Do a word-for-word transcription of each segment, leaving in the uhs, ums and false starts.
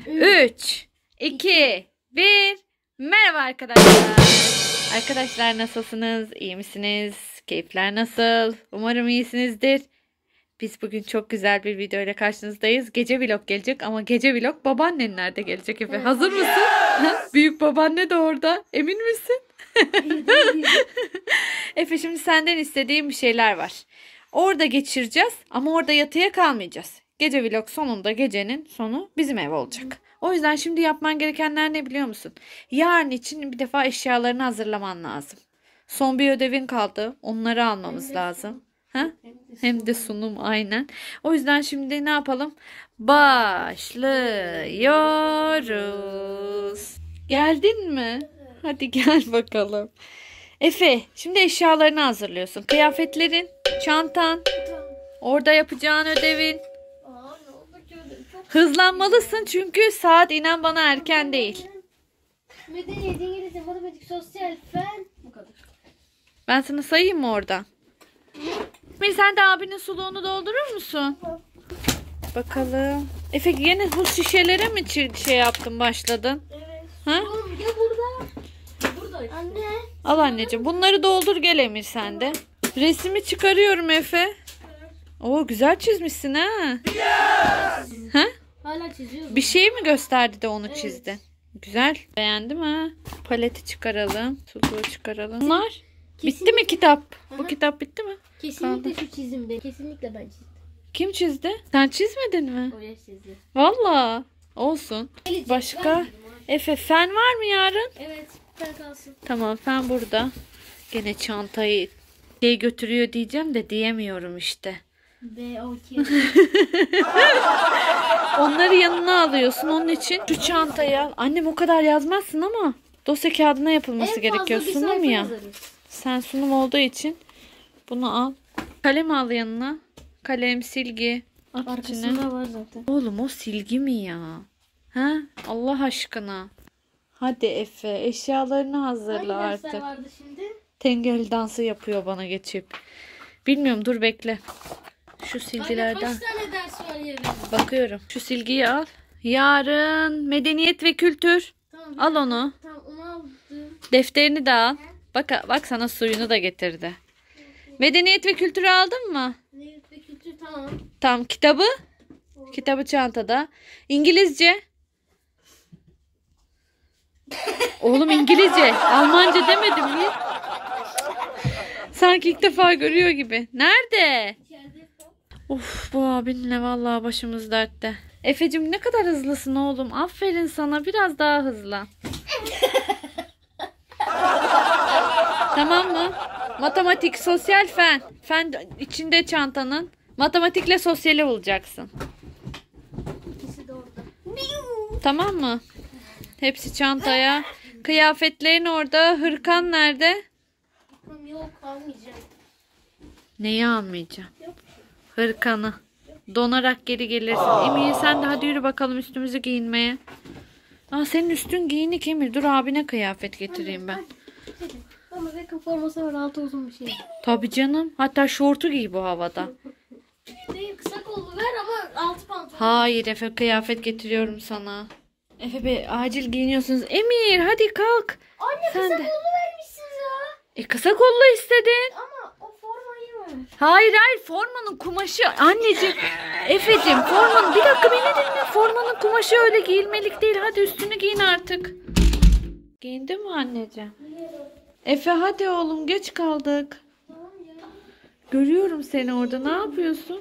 üç, iki, bir. Merhaba arkadaşlar. Arkadaşlar nasılsınız? İyi misiniz? Keyifler nasıl? Umarım iyisinizdir. Biz bugün çok güzel bir video ile karşınızdayız. Gece vlog gelecek ama gece vlog babaannen nerede gelecek Efe? Hazır mısın? Büyük babaanne de orada. Emin misin? Efe, şimdi senden istediğim bir şeyler var. Orada geçireceğiz ama orada yatıya kalmayacağız. Gece vlog sonunda, gecenin sonu bizim ev olacak. O yüzden şimdi yapman gerekenler ne biliyor musun? Yarın için bir defa eşyalarını hazırlaman lazım. Son bir ödevin kaldı. Onları almamız lazım. Ha? Hem de sunum, aynen. O yüzden şimdi ne yapalım? Başlıyoruz. Geldin mi? Hadi gel bakalım. Efe, şimdi eşyalarını hazırlıyorsun. Kıyafetlerin, çantan, orada yapacağın ödevin. Hızlanmalısın çünkü saat inan bana erken değil. Medeniyet, İngilizce, matematik, sosyal, fen. Bu kadar. Ben sana sayayım mı orada? Bir sen de abinin suluğunu doldurur musun? Bakalım. Efe yine bu şişelere mi şey yaptın, başladın? Evet. Ha? Oğlum gel burada. Burada. Anne. Al anneciğim. Bunları doldur gel Emir sen de. Resmi çıkarıyorum Efe. Oo, güzel çizmişsin ha. Yes! Ha? Hala çiziyorum. Bir şey mi gösterdi de onu Evet. çizdi? Güzel. Beğendim ha. Paleti çıkaralım. Suluğu çıkaralım. Bunlar Kesinlikle. bitti mi kitap? Bu Aha. kitap bitti mi? Kesinlikle şu çizimde. Kesinlikle ben çizdim. Kim çizdi? Sen çizmedin mi? O yaş çizdi. Valla. Olsun. Başka? Efe, fen var mı yarın? Evet. Fen kalsın. Tamam, fen burada. Gene çantayı şey götürüyor diyeceğim de diyemiyorum işte. B O K. Onları yanına alıyorsun. Onun için şu çantayı al. Annem o kadar yazmazsın ama dosya kağıdına yapılması gerekiyor. Sunum ya. Sen sunum olduğu için bunu al. Kalem al yanına. Kalem, silgi. At içine. Arkasında var zaten. Oğlum o silgi mi ya? Ha? Allah aşkına. Hadi Efe, eşyalarını hazırla Hangi artık. dersler vardı şimdi? Tengel dansı yapıyor bana geçip. Bilmiyorum, dur bekle. Şu Anne silgilerden kaç tane ders var yarın? bakıyorum. Şu silgiyi al. Yarın medeniyet ve kültür. Tamam. Al onu. Tamam onu aldım. Defterini de al. Bak bak, sana suyunu da getirdi. Medeniyet ve kültürü aldın mı? Medeniyet ve kültür tamam. Tamam, kitabı. Kitabı çantada. İngilizce. Oğlum İngilizce. Almanca demedim mi? Sanki ilk defa görüyor gibi. Nerede? İçeride. Of, bu abinle vallahi başımız dertte. Efecim, ne kadar hızlısın oğlum. Aferin sana, biraz daha hızlan. Tamam mı? Matematik, sosyal, fen. Fen içinde çantanın. Matematikle sosyali bulacaksın. İkisi de orada. Tamam mı? Hepsi çantaya. Kıyafetlerin orada. Hırkan nerede? Tamam yok almayacağım. Neyi almayacağım? Hırkanı. Donarak geri gelirsin. Emir, sen de hadi yürü bakalım üstümüzü giyinmeye. Aa, senin üstün giyinik Emir. Dur abine kıyafet getireyim ben. Ama Beckham forması var, altı uzun bir şey. Tabii canım. Hatta şortu giy bu havada. Değil, kısa kollu ver ama altı pantolon. Hayır Efe, kıyafet getiriyorum sana. Efe be, acil giyiniyorsunuz. Emir hadi kalk. Anne Sen kısa de. kollu vermişsiniz ya. E, kısa kollu istedin. Ama o formayı ver. Hayır hayır, formanın kumaşı. Anneciğim. Efeciğim, formanın. Bir dakika beni dinle. Formanın kumaşı öyle giyilmelik değil. Hadi üstünü giyin artık. Giyindin mi anneciğim? Efe hadi oğlum, geç kaldık. Tamam ya. Görüyorum seni orada. Ne yapıyorsun?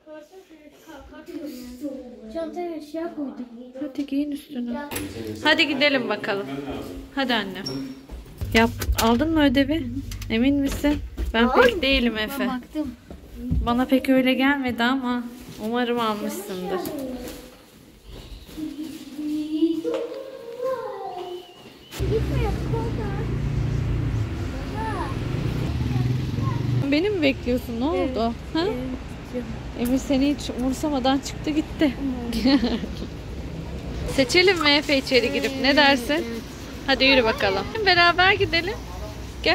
Çantaya eşya koydum. Hadi giyin üstünü. Hadi gidelim bakalım. Hadi annem. Yap. Aldın mı ödevi? Emin misin? Ben pek değilim Efe. Ben baktım. Bana pek öyle gelmedi ama umarım almışsındır. Beni mi bekliyorsun? Ne oldu? Ha? Emir seni hiç umursamadan çıktı gitti. Seçelim mi Efe içeri girip? Ne dersin? Hadi yürü bakalım. Beraber gidelim. Gel.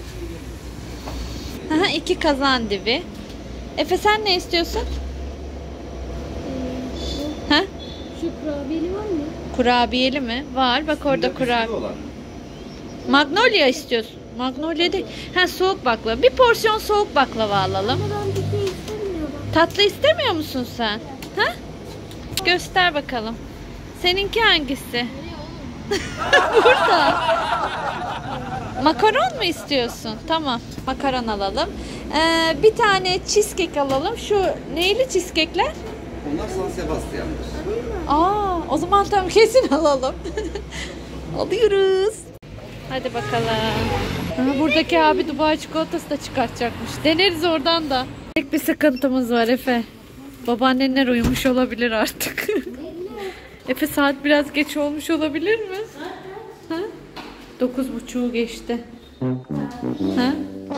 Aha, iki kazan dibi. Efe sen ne istiyorsun? Ha? Şu kurabiyeli var mı? Kurabiyeli mi? Var. Bak orada kurabiye. Magnolia istiyorsun. Magnolia değil. Ha, soğuk baklava. Bir porsiyon soğuk baklava alalım. Ben bir şey istemiyorum. Tatlı istemiyor musun sen? Ha? Göster bakalım. Seninki hangisi? Burada. Makaron mu istiyorsun? Tamam. Makaron alalım. Ee, bir tane cheesecake alalım. Şu neyli cheesecake'ler? Onlar San Sebastian'dır. Aa, o zaman tam kesin alalım. Alıyoruz. Hadi bakalım. Ha, buradaki abi Dubai çikolatası da çıkartacakmış. Deneriz oradan da. Tek bir sıkıntımız var Efe. Babaannenler uyumuş olabilir artık. Efe, saat biraz geç olmuş olabilir mi? Ha? Dokuz buçuğu geçti. Ha?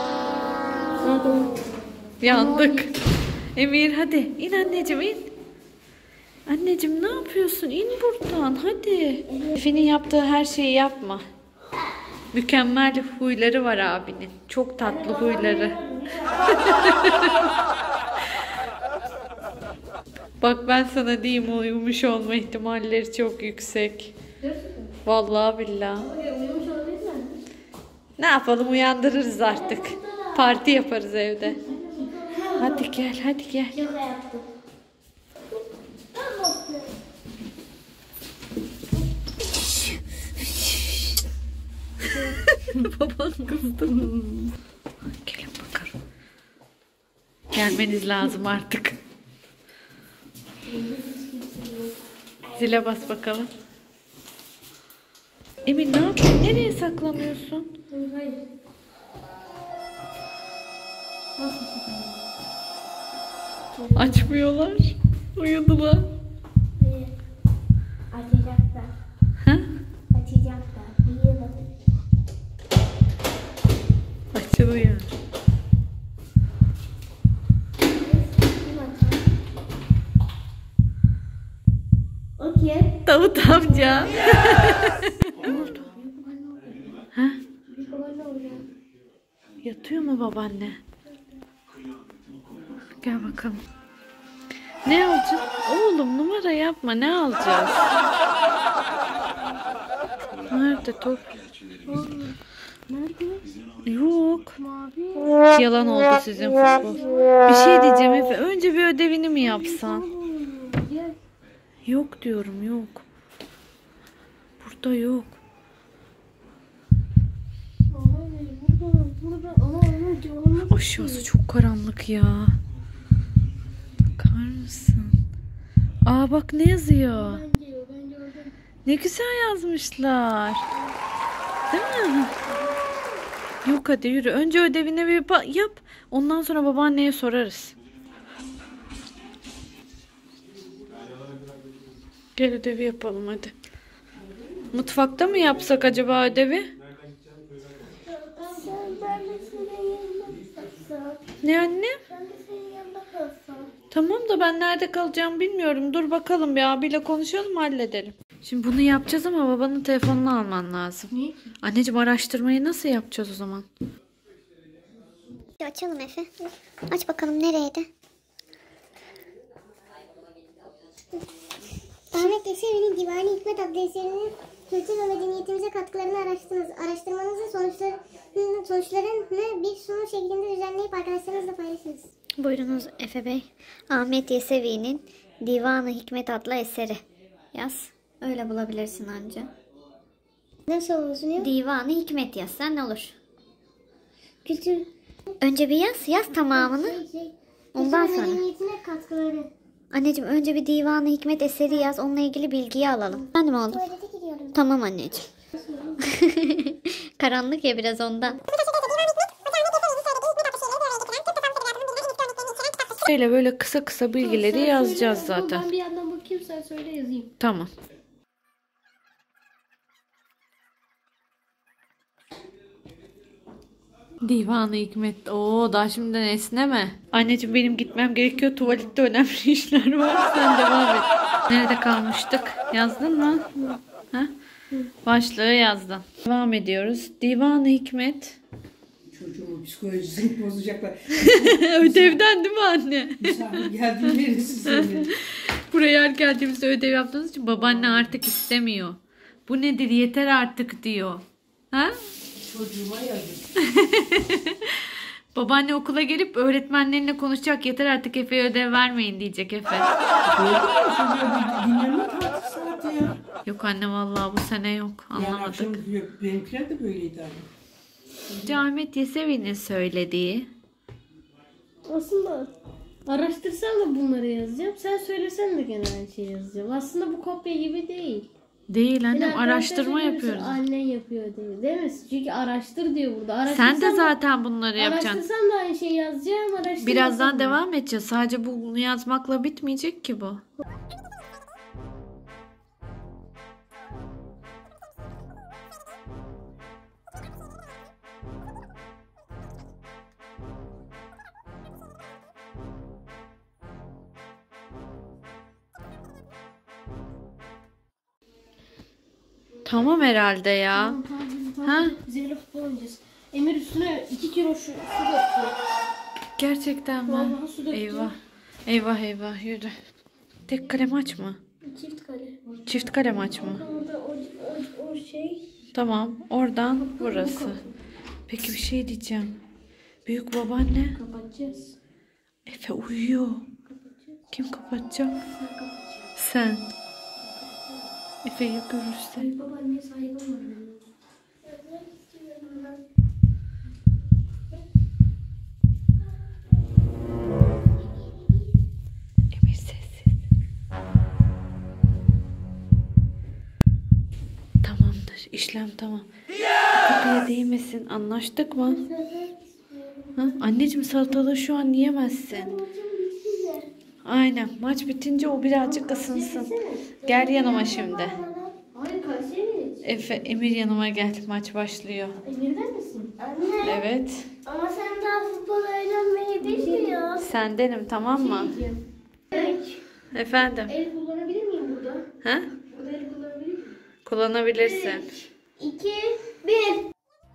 Yandık. Emir hadi in anneciğim in. Anneciğim ne yapıyorsun? İn buradan hadi. Efe'nin yaptığı her şeyi yapma. Mükemmel huyları var abinin. Çok tatlı huyları. Bak ben sana diyeyim, uyumuş olma ihtimalleri çok yüksek. Vallahi billahi. Ne yapalım, uyandırırız artık. Parti yaparız evde. Hadi gel hadi gel. Şaka yaptım. Baban kızdı. Gelin bakalım. Gelmeniz lazım artık. Zile bas bakalım. Emin ne yapıyorsun? Nereye saklanıyorsun? Hayır. Açmıyorlar. Uyudular. Açacaklar. Ha? Açacaklar. İyi bakın. Açılıyor. Okey. Davut amca. Ha? Bir babaanne olacak. Yatıyor mu babaanne? Gel bakalım. Ne alacağız? Oğlum numara yapma. Ne alacağız? Nerede top? Nerede? Yok. Mavi. Yalan oldu sizin futbol. Bir şey diyeceğim Efe. Önce bir ödevini mi yapsan? Gel. Yok diyorum, yok. Burada yok. Hayır, burada, burada. Ama onun canını... Aşağısı çok karanlık ya. Bakar mısın? Aa bak ne yazıyor. Ben diyor, ben gördüm. Ne güzel yazmışlar. Değil mi? Yok hadi yürü. Önce ödevini bir ba- yap. Ondan sonra babaanneye sorarız. Gel ödevi yapalım hadi. Mutfakta mı yapsak acaba ödevi? Sen, ben de senin yanında kalsam. Ne anne? Ben de senin yanında kalsam. Tamam da ben nerede kalacağımı bilmiyorum. Dur bakalım, bir abiyle konuşalım, halledelim. Şimdi bunu yapacağız ama babanın telefonunu alman lazım. Niye ki? Anneciğim, araştırmayı nasıl yapacağız o zaman? Bir açalım Efe. Aç bakalım nereydi? Ahmet Yesevi'nin Divani Hikmet adlı eserinin kültür ve medeniyetimize katkılarını araştırdınız. Araştırmanızın sonuçlarını, sonuçlarını bir sunum şeklinde düzenleyip arkadaşlarınızla paylaşınız. Buyurunuz Efe Bey. Ahmet Yesevi'nin Divan-ı Hikmet adlı eseri. Yaz. Öyle bulabilirsin anca. Nasıl oluyor? Divan-ı Hikmet yazsan ne olur? Kültür... Önce bir yaz. Yaz tamamını. Şey, şey, Ondan kültür ve sonra. medeniyetine katkıları. Anneciğim önce bir Divan-ı Hikmet eseri yaz. Onunla ilgili bilgiyi alalım. Ben mi oğlum? Tuvalete gidiyorum. Tamam anneciğim. Karanlık ya biraz ondan. Böyle böyle kısa kısa bilgileri yazacağız zaten. Ben bir yandan bakayım, sen söyle yazayım. Tamam. Divan-ı Hikmet. Oo, daha şimdiden esneme. Anneciğim benim gitmem gerekiyor. Tuvalette önemli işler var. Sen devam et. Nerede kalmıştık? Yazdın mı? Ha? Başlığı yazdın. Devam ediyoruz. Divan-ı Hikmet çocuğumun psikolojisini bozacaklar. Ödevden değil mi anne? Misafir geldiğinde neresi senin? Buraya her geldiğimizde ödev yaptığınız için babaanne artık istemiyor. Bu nedir yeter artık diyor. Ha? Çocuğuma yazık. Babaanne okula gelip öğretmenlerine konuşacak. Yeter artık Efe'ye ödev vermeyin diyecek Efe. Dinlenme tatil saati ya. Yok anne vallahi bu sene yok. Yani Anlamadık. akşam yok. Benimkiler de böyleydi abi. Ahmet Yesevi'nin söylediği. Aslında araştırsam da bunları yazacağım. Sen söylesen de gene aynı şeyi yazacağım. Aslında bu kopya gibi değil. Değil annem, Yani araştırma arkadaşlar yapıyoruz. Annen yapıyor değil. Değil mi? Çünkü araştır diyor burada. Sen de Araştırsam- zaten bunları yapacaksın. Araştırsam da aynı şeyi yazacağım. Araştırmasam Birazdan da. devam edeceğiz. Sadece bunu yazmakla bitmeyecek ki bu. Tamam herhalde ya. Tamam, tamam, tamam. Ha? Biz evde futbol oynayacağız. Emir üstüne iki kilo şu, su döktü. Gerçekten mi? Vallahi su döktü. Eyvah. Eyvah eyvah yürü. Tek kalem aç mı? Çift kare. Çift kalem aç mı? Orada o, o, o şey. Tamam. Oradan burası. Peki bir şey diyeceğim. Büyük babaanne. Kapatacağız. Efe uyuyor. Kim kapatacak? Sen kapatacaksın. Sen. Efe'yi görürse. Babaanneye saygım var benim. Emir sessiz. Tamamdır. İşlem tamam. Kapıya değmesin. Anlaştık mı? Ha? Anneciğim salatalığı şu an yiyemezsin. Aynen. Maç bitince o birazcık ısınsın. Gel yanıma şimdi. Hayır Kayseri. Efe, Emir yanıma gel. Maç başlıyor. Emir'den misin? Anne. Evet. Ama sen daha futbol oynamayı bilmiyorsun. Sendenim tamam mı? Efendim. El kullanabilir miyim burada? Ha? Burada el kullanabilir miyim? Kullanabilirsin. İki, bir.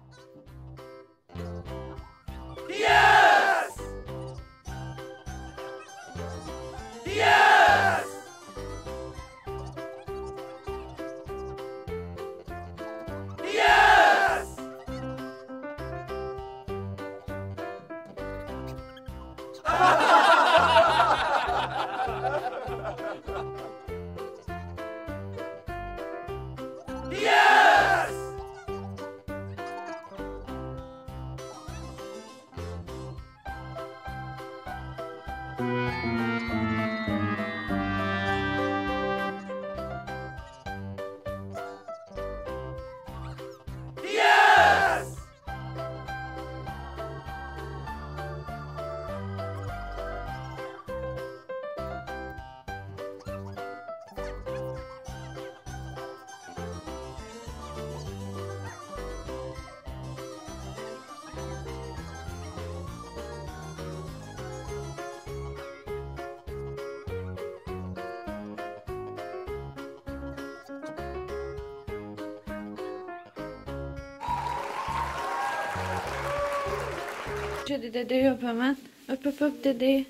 Hadi dedeyi öp hemen. Öp öp öp dedeyi.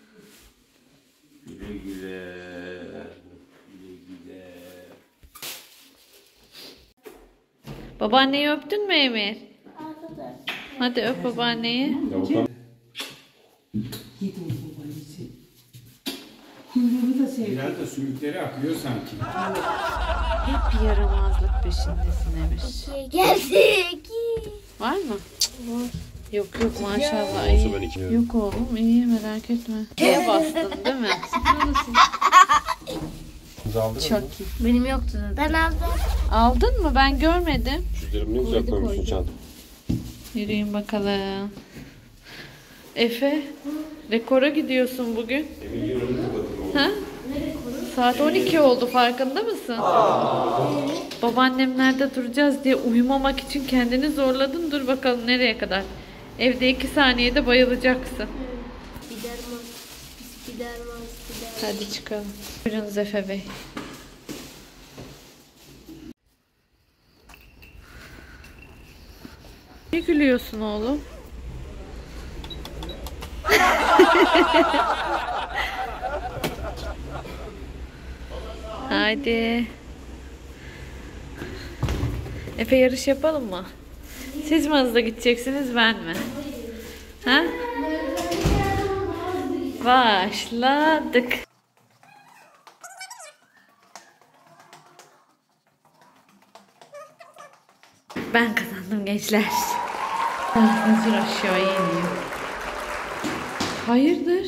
Güle güle. Güle güle. Babaanneyi öptün mü Emir? Hadi öp babaanneyi. Yedim babaannesi. Kuyruğunu da sevdim. Biraz da sümükleri akıyor sanki. Hep yaramazlık peşindesin Emir. Geldik. Var mı? Yok yok maşallah iyi. Yok oğlum iyi merak etme. Neye bastın değil mi? Çok iyi. Benim yoktu zaten. Ben aldım. Aldın mı? Ben görmedim. Şularım ne güzel koymuşsun çanta. Yürüyün bakalım. Efe, rekora gidiyorsun bugün. Ha? Saat on iki oldu farkında mısın? Babaannemlerde duracağız diye uyumamak için kendini zorladın. Dur bakalım nereye kadar. Evde iki saniyede bayılacaksın. Gidermez. Pis gidermez. Gider. Hadi çıkalım. Buyurunuz Efe Bey. Ne gülüyorsun oğlum? Haydi. Efe yarış yapalım mı? Siz mi hızlı gideceksiniz ben mi? Ha? Başladık. Ben kazandım gençler. Hazır aşağıya iniyor. Hayırdır?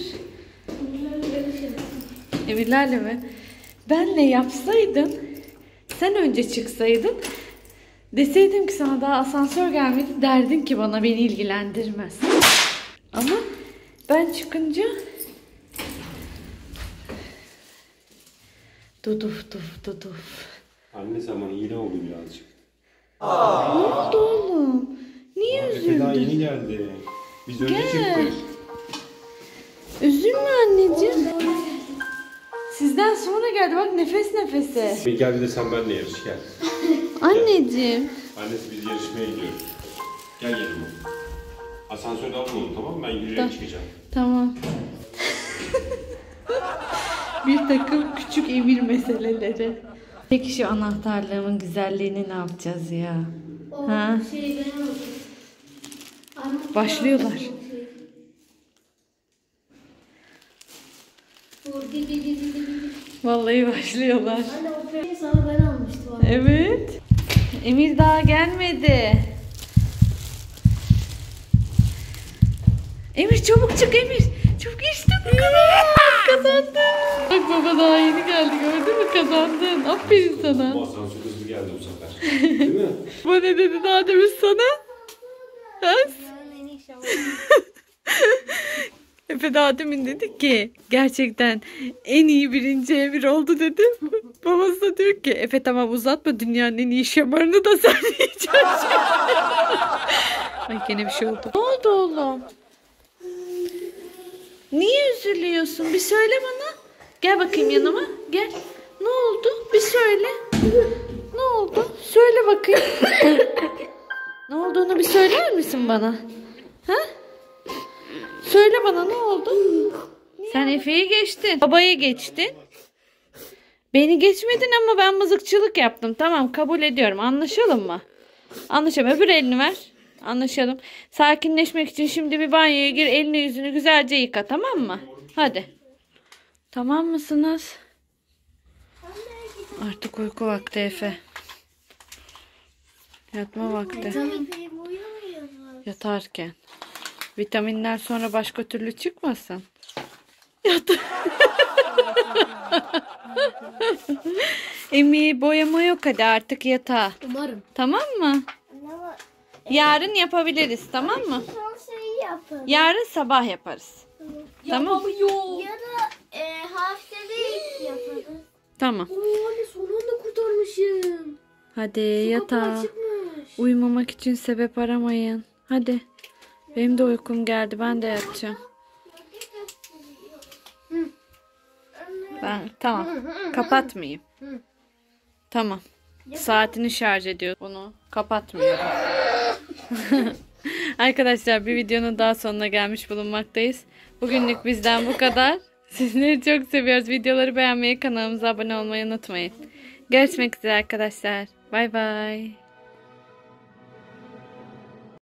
Emirlerle mi? Benle yapsaydın, sen önce çıksaydın, deseydim ki sana daha asansör gelmedi, derdin ki bana beni ilgilendirmez. Ama ben çıkınca duduf duf duduf. Anne zaman hile oldu birazcık. Ne oldu oğlum? Niye Efe daha üzüldün? yeni geldi. Biz önce Gel. çıktık. Üzülme anneciğim. Sizden sonra geldi bak, nefes nefese. Bir geldi de sen benimle yarış gel. Anneciğim. Annesi biz yarışmaya gidiyoruz. Gel yanıma. Asansörde alın onu, tamam mı? Ben yürüyerek Tamam. çıkacağım. Tamam. Bir takım küçük emir meseleleri. Peki şu anahtarlığımın güzelliğini ne yapacağız ya? O Ha? şey benim olsun. Armut Başlıyorlar. var, şey. Bu di di di di di di. Vallahi başlıyorlar. Anne o peyniri sana ben almıştım abi. Evet. Emir daha gelmedi. Emir çabuk çık Emir. Çabuk, işte bu kadar. Kazandın. Bak baba daha yeni geldi, gördün mü, kazandın. Aferin sana. Bu asansör hızlı geldi bu sefer. Değil mi? Bu ne dedi daha demin sana? Ha? Efe daha demin dedi ki gerçekten en iyi birinci Emir oldu dedi. Babası da diyor ki Efe tamam uzatma, dünyanın en iyi şamarını da sen yiyeceksin. Ay gene bir şey oldu. Ne oldu oğlum? Niye üzülüyorsun? Bir söyle bana. Gel bakayım yanıma. Gel. Ne oldu? Bir söyle. Ne oldu? Söyle bakayım. Ne olduğunu bir söyler misin bana? Ha? Söyle bana, ne oldu? Sen Efe'yi geçtin. Babaya geçtin. Beni geçmedin ama ben mızıkçılık yaptım. Tamam, kabul ediyorum. Anlaşalım mı? Anlaşalım. Öbür elini ver. Anlaşalım. Sakinleşmek için şimdi bir banyoya gir. Elini yüzünü güzelce yıka, tamam mı? Hadi. Tamam mısınız? Artık uyku vakti Efe. Yatma vakti. Yatarken. Vitaminler sonra başka türlü çıkmasın. Yat. Emi boyama yok, hadi artık yatağa. Umarım. Tamam mı? Yarın yapabiliriz, tamam mı? Son şeyi yapın. Yarın sabah yaparız. Tamam. Ya da e, haftada ilk yaparız. Tamam. Oo anne son anda kurtarmışım. Hadi yatağa. Çıkmış. Uyumamak için sebep aramayın. Hadi. Benim de uykum geldi. Ben de yatacağım. Ben tamam. Kapatmayayım. Tamam. Saatini şarj ediyor. Bunu kapatmıyorum. Arkadaşlar bir videonun daha sonuna gelmiş bulunmaktayız. Bugünlük bizden bu kadar. Sizleri çok seviyoruz. Videoları beğenmeyi, kanalımıza abone olmayı unutmayın. Görüşmek üzere arkadaşlar. Bay bay.